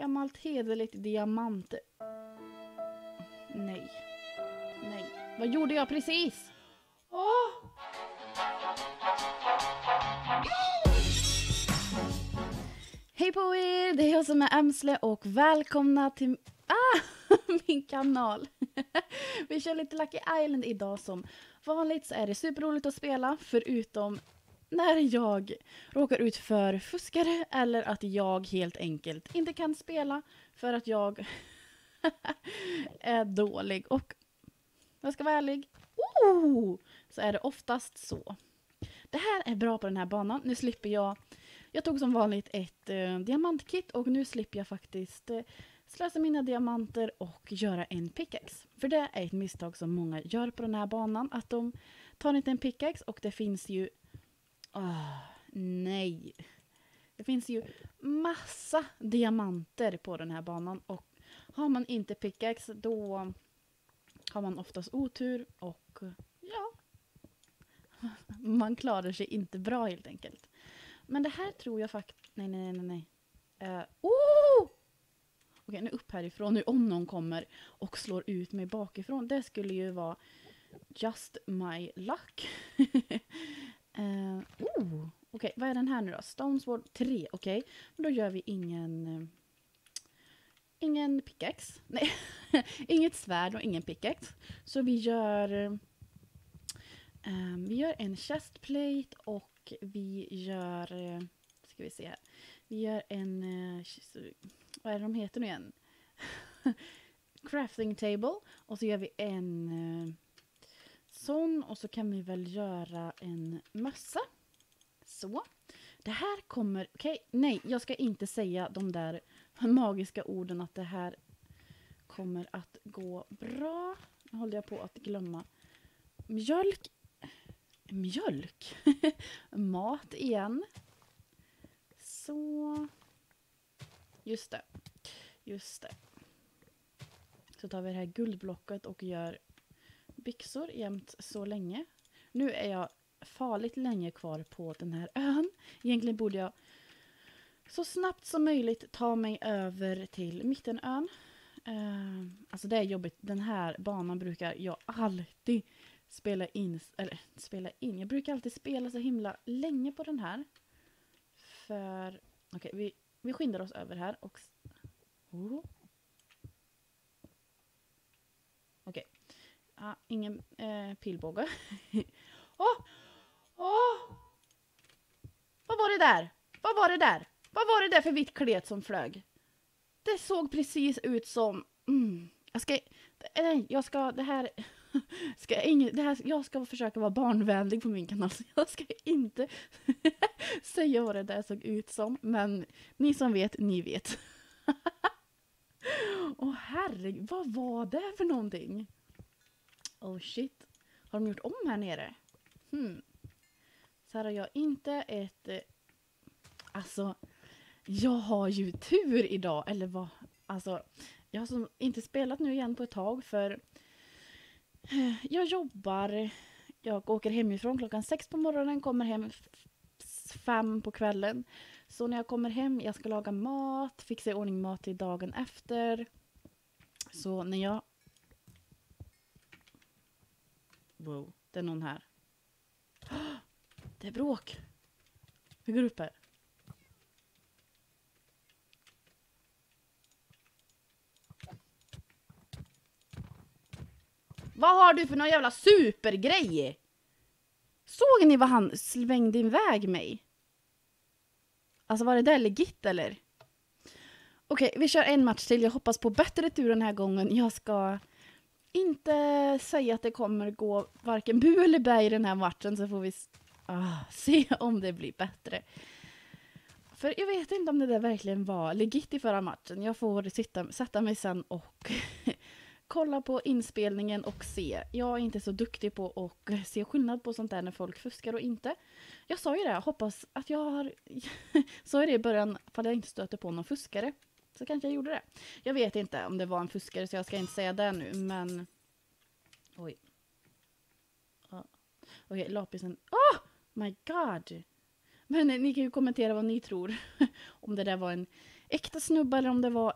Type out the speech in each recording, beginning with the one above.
Gammalt hederligt diamant. Nej. Nej. Vad gjorde jag precis? Åh! Hej på er! Det är jag som är Emsle och välkomna till min kanal. Vi kör lite Lucky Island idag. Som vanligt så är det superroligt att spela, förutom när jag råkar ut för fuskare eller att jag helt enkelt inte kan spela för att jag är dålig. Och jag ska vara ärlig, så är det oftast så. Det här är bra på den här banan. Nu slipper jag tog som vanligt ett diamantkit och nu slipper jag faktiskt slösa mina diamanter och göra en pickaxe. För det är ett misstag som många gör på den här banan, att de tar inte en pickaxe, och det finns ju nej. Det finns ju massa diamanter på den här banan, och har man inte pickaxe då har man oftast otur och ja, man klarar sig inte bra helt enkelt. Men det här tror jag faktiskt... Nej. Okej, nu upp härifrån. Nu om någon kommer och slår ut mig bakifrån. Det skulle ju vara just my luck. Okej, vad är den här nu då? Stonesword 3, okej. Då gör vi ingen pickaxe. Nej, inget svärd och ingen pickaxe. Så vi gör en chestplate och vi gör... ska vi se här. Vi gör en... vad är det de heter nu igen? Crafting table. Och så gör vi en sån. Och så kan vi väl göra en mössa. Så. Det här kommer... Okej, nej, jag ska inte säga de där magiska orden att det här kommer att gå bra. Nu håller jag på att glömma. Mjölk. Mat igen. Så. Just det. Så tar vi det här guldblocket och gör byxor jämt så länge. Nu är jag farligt länge kvar på den här ön. Egentligen borde jag så snabbt som möjligt ta mig över till mittenön. Alltså det är jobbigt. Den här banan brukar jag alltid spela in. Jag brukar alltid spela så himla länge på den här. För... Okej, vi skyndar oss över här. Och... Okej. Ingen pilbåge. Vad var det där? Vad var det där för vitt klet som flög? Det såg precis ut som... Jag ska försöka vara barnvänlig på min kanal, så jag ska inte säga vad det där såg ut som, men ni som vet, ni vet. Åh herregud, vad var det för någonting? Oh shit, har de gjort om här nere? Så här har jag inte ett... Alltså, jag har ju tur idag, eller vad? Alltså, jag har inte spelat nu igen på ett tag, för jag jobbar. Jag åker hemifrån klockan 6 på morgonen, kommer hem 5 på kvällen. Så när jag kommer hem, jag ska laga mat, fixa i ordning mat till dagen efter. Så när jag... Wow, det är någon här. Det är bråk. Vi går upp här. Vad har du för någon jävla supergrej? Såg ni vad han svängde iväg mig? Alltså var det där legit eller? Okej, vi kör en match till. Jag hoppas på bättre tur den här gången. Jag ska inte säga att det kommer gå varken bu eller bä i den här matchen. Så får vi se om det blir bättre. För jag vet inte om det där verkligen var legit i förra matchen. Jag får sätta mig sen och... kolla på inspelningen och se. Jag är inte så duktig på att se skillnad på sånt där när folk fuskar och inte. Jag sa ju det, jag hoppas att jag har... Så är det i början, för jag inte stöter på någon fuskare. Så kanske jag gjorde det. Jag vet inte om det var en fuskare, så jag ska inte säga det nu, men... Oj. Okej, lapisen... My god! Men ni kan ju kommentera vad ni tror. Om det där var äkta snubbe eller om det var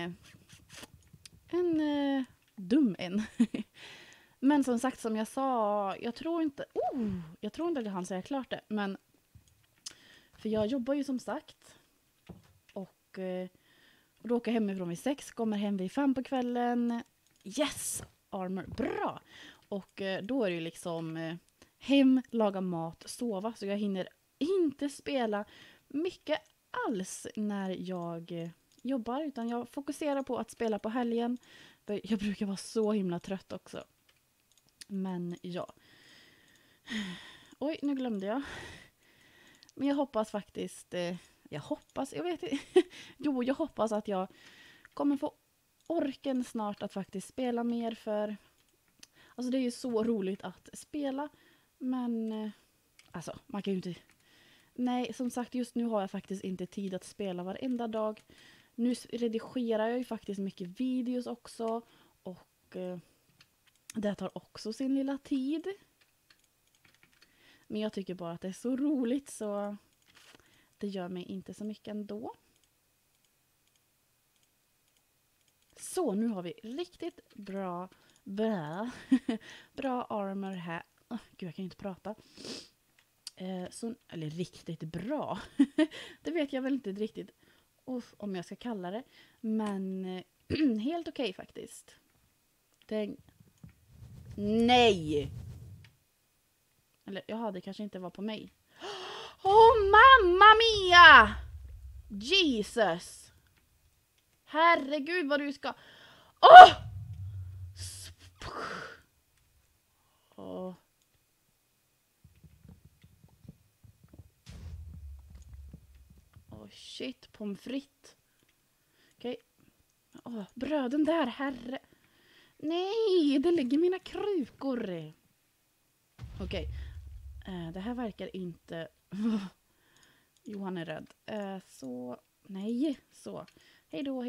en dum en. Men som sagt, som jag sa, jag tror inte att han säger klart det. Men för jag jobbar ju som sagt. Och då åker hemifrån vid 6, kommer hem vid 5 på kvällen. Yes! Armor, bra! Och då är det ju liksom hem, laga mat, sova. Så jag hinner inte spela mycket alls när jag jobbar. Utan jag fokuserar på att spela på helgen. Jag brukar vara så himla trött också. Men ja. Oj, nu glömde jag. Men jag hoppas faktiskt... jag vet inte. Jo, jag hoppas att jag kommer få orken snart att faktiskt spela mer för... Alltså det är ju så roligt att spela. Men alltså, man kan ju inte... Nej, som sagt, just nu har jag faktiskt inte tid att spela varenda dag. Nu redigerar jag ju faktiskt mycket videos också. Och det tar också sin lilla tid. Men jag tycker bara att det är så roligt så det gör mig inte så mycket ändå. Så, nu har vi riktigt bra armor här. Gud, jag kan inte prata. Eller riktigt bra. Det vet jag väl inte riktigt om jag ska kalla det. Men helt okej faktiskt. Nej! Eller jaha, det kanske inte var på mig. Mamma mia! Jesus! Herregud vad du ska... Shit, pommes frites. Okej. Bröden där, herre. Nej, det ligger mina krukor. Okej. Det här verkar inte... Johan är rädd. Så... Nej, så. Hej då.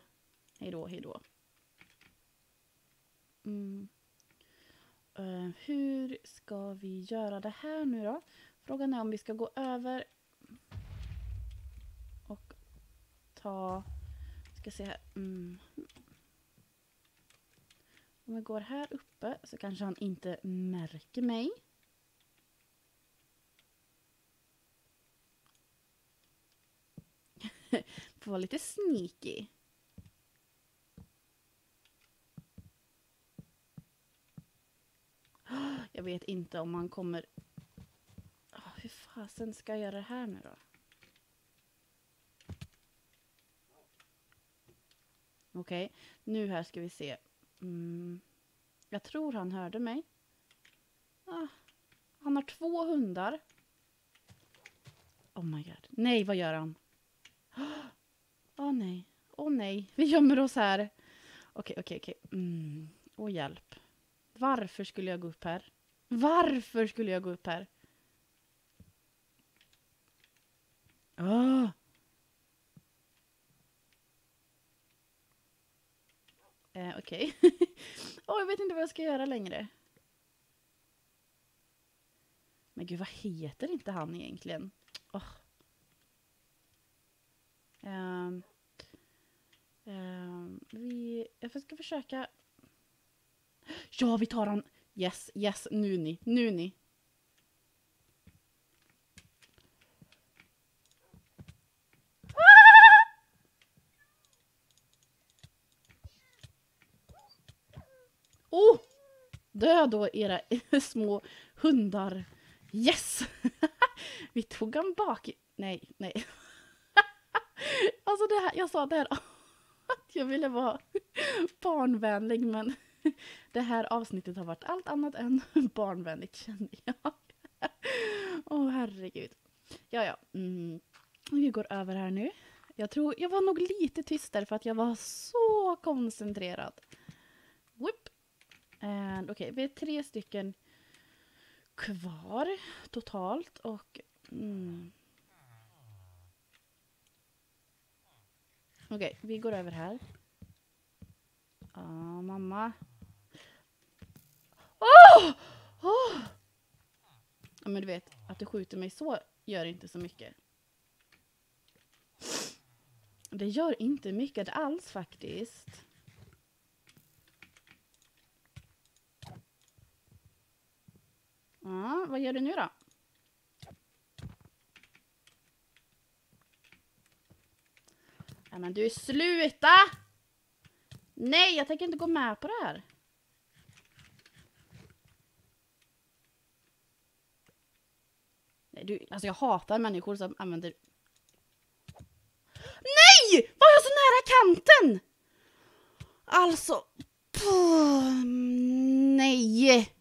Hur ska vi göra det här nu då? Frågan är om vi ska gå över... Och ta... Ska se här. Om vi går här uppe så kanske han inte märker mig. Får vara lite sneaky. Jag vet inte om man kommer... Hur fasen ska jag göra det här nu då? Okej, nu här ska vi se. Jag tror han hörde mig. Han har 2 hundar. Oh my god. Nej, vad gör han? Åh nej. Vi gömmer oss här. Okej. Hjälp. Varför skulle jag gå upp här? Okej. Jag vet inte vad jag ska göra längre. Men gud, vad heter inte han egentligen? Jag ska försöka... Ja, vi tar han. Yes, nu ni. Död då era små hundar. Yes! Vi tog han bak. Nej. Alltså det här, jag sa det här att jag ville vara barnvänlig, men det här avsnittet har varit allt annat än barnvänligt, kände jag. Herregud. Ja. Vi går över här nu. Jag tror jag var nog lite tystare för att jag var så koncentrerad. Whoop. Okej, vi är 3 stycken kvar totalt och okej, vi går över här. Mamma. Ja, men du vet, att du skjuter mig så gör inte så mycket. Det gör inte mycket alls faktiskt. Ja, vad gör du nu då? Ja, men du, sluta! Nej, jag tänker inte gå med på det här. Nej, du, alltså jag hatar människor som använder... Nej! Var jag så nära kanten? Alltså... Nej!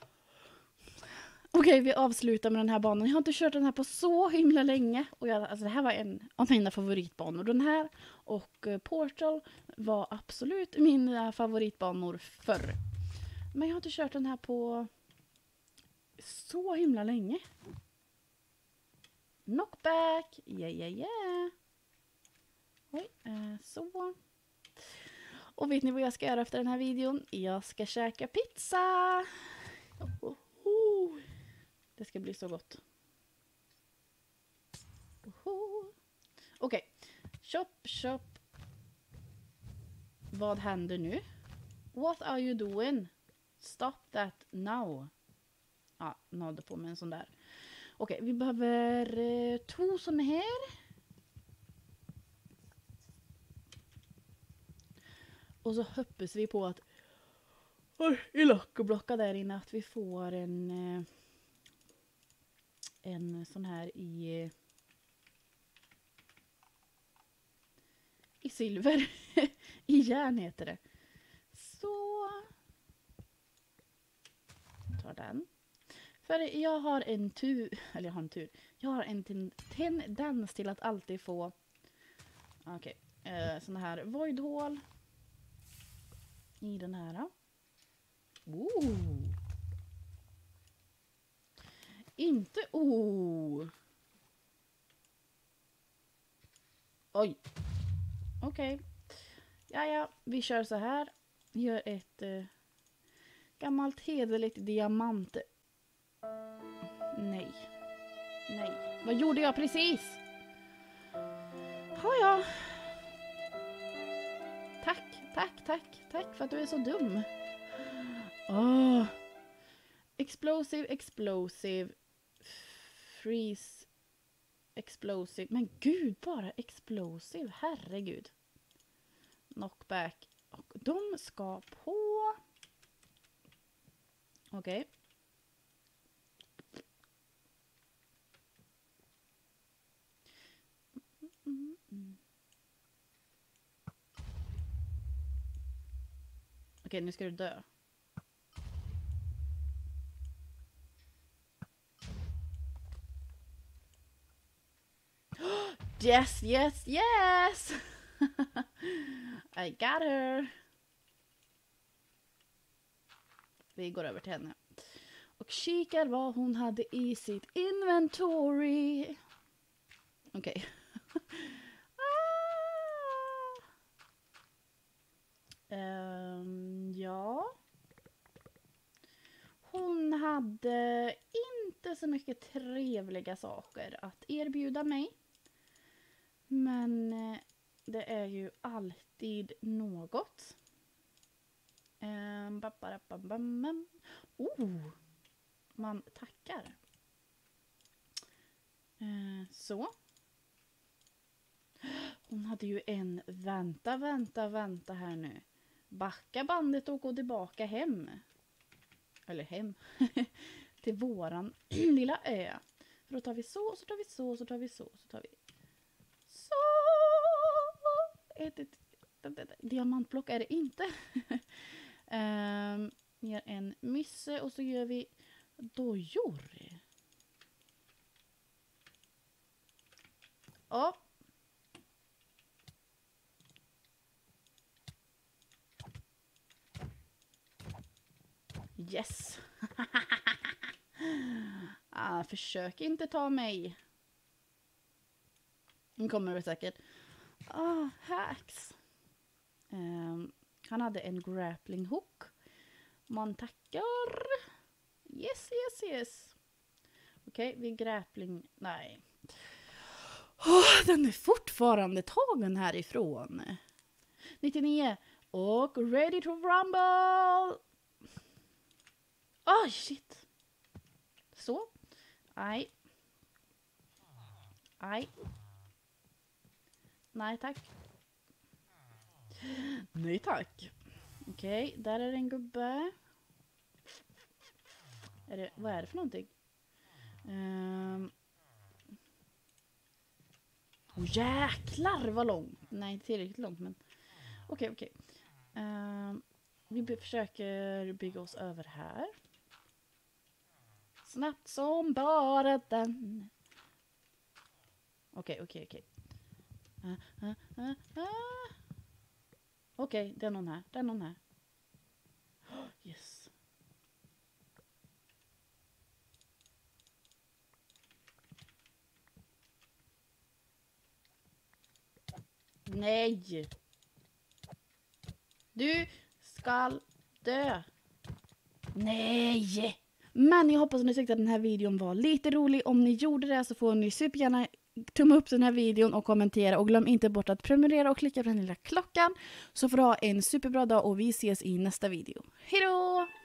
Okej, vi avslutar med den här banan. Jag har inte kört den här på så himla länge. Och alltså det här var en av mina favoritbanor. Den här och Portal var absolut mina favoritbanor förr. Men jag har inte kört den här på så himla länge. Knockback! Yeah. Oj, så. Och vet ni vad jag ska göra efter den här videon? Jag ska käka pizza! Det ska bli så gott. Okej. Shop. Vad händer nu? What are you doing? Stop that now. Ja, nådde på med en sån där. Okej, vi behöver 2 såna här. Och så hoppas vi på att i lockblocka där inne att vi får en sån här i silver. I järn heter det. Så tar den. För jag har en tur. Jag har en tendens till att alltid få såna här voidhål i den här. Inte Oj. Okej. Ja, vi kör så här. Gör ett gammalt hederligt diamant. Nej. Vad gjorde jag precis? Ja. Tack för att du är så dum. Explosive. Freeze. Explosive. Men gud, bara explosive. Herregud. Knockback. Och de ska på. Okej. Okej, nu ska du dö. Yes! I got her. Vi går över till henne. Och kikar vad hon hade i sitt inventory. Okej. Ja. Hon hade inte så mycket trevliga saker att erbjuda mig. Men det är ju alltid något. Man tackar. Så. Hon hade ju en vänta här nu. Backa bandet och gå tillbaka hem. Eller hem. Till våran lilla ö. För då tar vi så tar vi så tar vi så tar vi så. Ett diamantblock är det inte. Ger en mysse och så gör vi dojor. Ja. Yes. Försök inte ta mig. Nu kommer det säkert. Hacks. Han hade en grappling hook. Man tackar. Yes. Okej, vi grappling. Nej. Den är fortfarande tagen härifrån. 99. Och ready to rumble. Oj, shit. Så. Nej. Nej. Nej, tack. Nej, tack. Okej, där är det en gubbe. Vad är det för någonting? Jäklar vad lång. Nej, inte tillräckligt långt, men okej. Vi försöker bygga oss över här. Snabbt som bara den. Okej. Okej, det är någon här. Yes. Nej. Du ska dö. Nej. Men jag hoppas att ni tyckte att den här videon var lite rolig. Om ni gjorde det så får ni supergärna tumma upp den här videon och kommentera. Och glöm inte bort att prenumerera och klicka på den lilla klockan. Så får du ha en superbra dag och vi ses i nästa video. Hej då!